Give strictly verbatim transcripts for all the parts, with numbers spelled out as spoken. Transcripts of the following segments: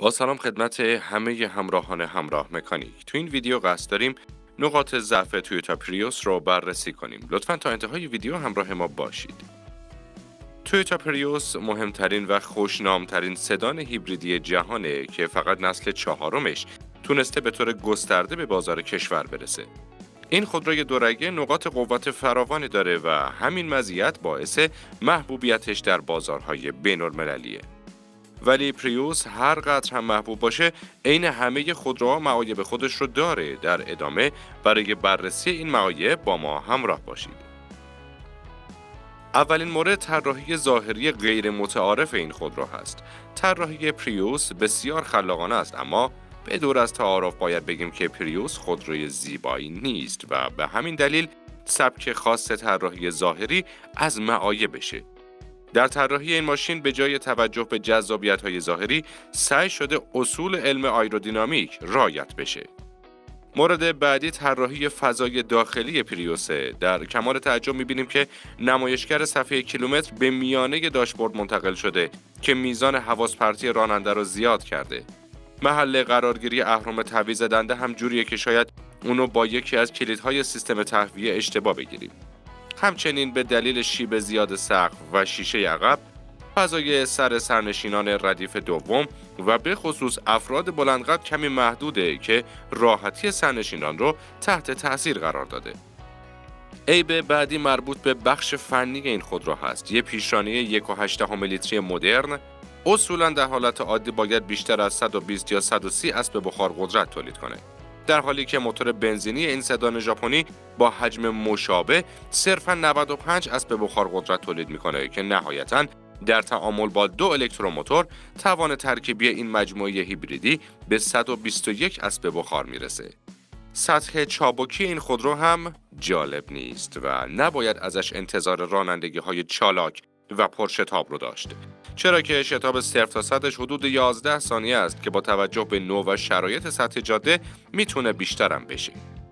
با سلام خدمت همه همراهان همراه مکانیک. تو این ویدیو قصد داریم نقاط ضعف تویوتا پریوس رو بررسی کنیم. لطفاً تا انتهای ویدیو همراه ما باشید. تویوتا پریوس مهمترین و خوشنامترین سدان هیبریدی جهانه که فقط نسل چهارمش تونسته به طور گسترده به بازار کشور برسه. این خودروی دورگه نقاط قوت فراوانی داره و همین مزیت باعث محبوبیتش در بازارهای بین‌المللیه. ولی پریوس هر قدر هم محبوب باشه، عین همه خودروها معایب خودش رو داره. در ادامه برای بررسی این معایب با ما همراه باشید. اولین مورد طراحی ظاهری غیر متعارف این خودرو هست. طراحی پریوس بسیار خلاقانه است، اما به دور از تعارف باید بگیم که پریوس خودروی زیبایی نیست و به همین دلیل سبک خاص طراحی ظاهری از معایبشه. در طراحی این ماشین به جای توجه به جذابیت‌های ظاهری، سعی شده اصول علم آیرودینامیک رعایت بشه. مورد بعدی طراحی فضای داخلی پریوسه. در کمال تعجب می‌بینیم که نمایشگر صفحه کیلومتر به میانه داشبورد منتقل شده که میزان حواس پرتی راننده رو زیاد کرده. محل قرارگیری اهرم تعویض دنده هم جوریه که شاید اونو با یکی از کلیدهای سیستم تهویه اشتباه بگیریم. همچنین به دلیل شیب زیاد سقف و شیشه عقب، فضای سر سرنشینان ردیف دوم و به خصوص افراد بلندقد کمی محدوده که راحتی سرنشینان رو تحت تأثیر قرار داده. عیب بعدی مربوط به بخش فنی این خودرو هست. یه پیشرانه یک و هشت دهم لیتری مدرن اصولاً در حالت عادی باید بیشتر از صد و بیست یا صد و سی اسب بخار قدرت تولید کنه، در حالی که موتور بنزینی این سدان ژاپنی با حجم مشابه صرفاً نود و پنج اسب بخار قدرت تولید میکنه که نهایتاً در تعامل با دو الکتروموتور توان ترکیبی این مجموعه هیبریدی به صد و بیست و یک اسب بخار میرسه. سطح چابکی این خودرو هم جالب نیست و نباید ازش انتظار رانندگی‌های چالاک و پرشتاب رو داشت، چرا که شتاب صفر تا صدش حدود یازده ثانیه است که با توجه به نوع و شرایط سطح جاده میتونه بیشترم بشه.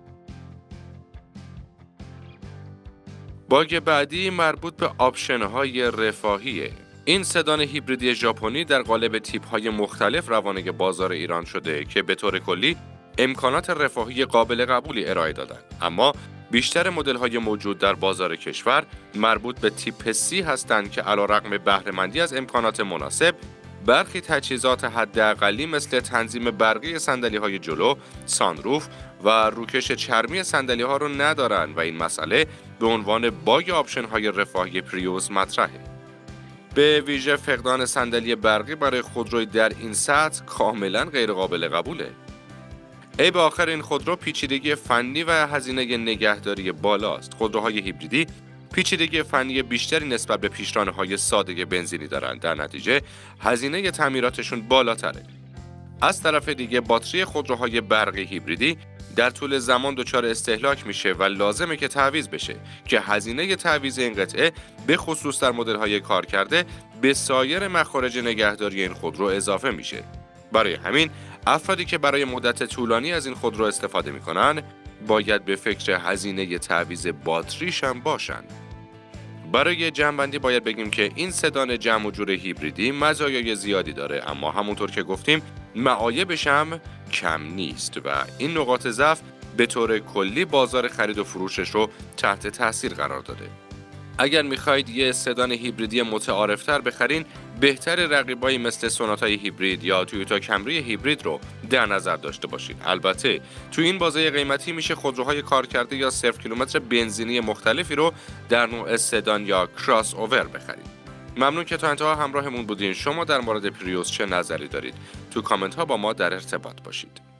باگ بعدی مربوط به آپشن‌های رفاهیه. این سدان هیبریدی ژاپنی در قالب تیپ‌های مختلف روانه بازار ایران شده که به طور کلی امکانات رفاهی قابل قبولی ارائه دادن، اما بیشتر مدل‌های موجود در بازار کشور مربوط به تیپ سی هستند که علیرغم بهره‌مندی از امکانات مناسب، برخی تجهیزات حداقلی مثل تنظیم برقی صندلی‌های جلو، سانروف و روکش چرمی صندلی‌ها رو ندارن و این مسئله به عنوان باگ آپشن‌های رفاهی پریوس مطرحه. به ویژه فقدان صندلی برقی برای خودروی در این سطح کاملاً غیرقابل قبوله. عیب آخر این خودرو پیچیدگی فنی و هزینه نگهداری بالاست. خودروهای هیبریدی پیچیدگی فنی بیشتری نسبت به پیشرانه‌های ساده بنزینی دارند، در نتیجه هزینه تعمیراتشون بالاتره. از طرف دیگه باتری خودروهای برقی هیبریدی در طول زمان دچار استهلاک میشه و لازمه که تعویض بشه که هزینه تعویض این قطعه به خصوص در مدل‌های کارکرده به سایر مخارج نگهداری این خودرو اضافه میشه. برای همین افرادی که برای مدت طولانی از این خودرو استفاده میکنن باید به فکر هزینه تعویض باتریش هم باشن. برای جمع‌بندی باید بگیم که این سدان جمع و جور هیبریدی مزایای زیادی داره، اما همونطور که گفتیم معایبش هم کم نیست و این نقاط ضعف به طور کلی بازار خرید و فروشش رو تحت تاثیر قرار داده. اگر میخواید یه سدان هیبریدی متعارفتر بخرین، بهتر رقیبایی مثل سوناتای هیبرید یا تویوتا کمری هیبرید رو در نظر داشته باشید. البته تو این بازه قیمتی میشه خودروهای کارکرده یا صفر کیلومتر بنزینی مختلفی رو در نوع سدان یا کراس اوور بخرید. ممنون که تا انتها همراهمون بودین. شما در مورد پریوس چه نظری دارید؟ تو کامنت ها با ما در ارتباط باشید.